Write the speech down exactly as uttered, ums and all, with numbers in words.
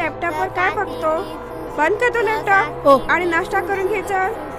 लॅपटॉपवर काय बघतो? बंद कर तो लॅपटॉप ओ. आणि नाश्ता करून घे चल.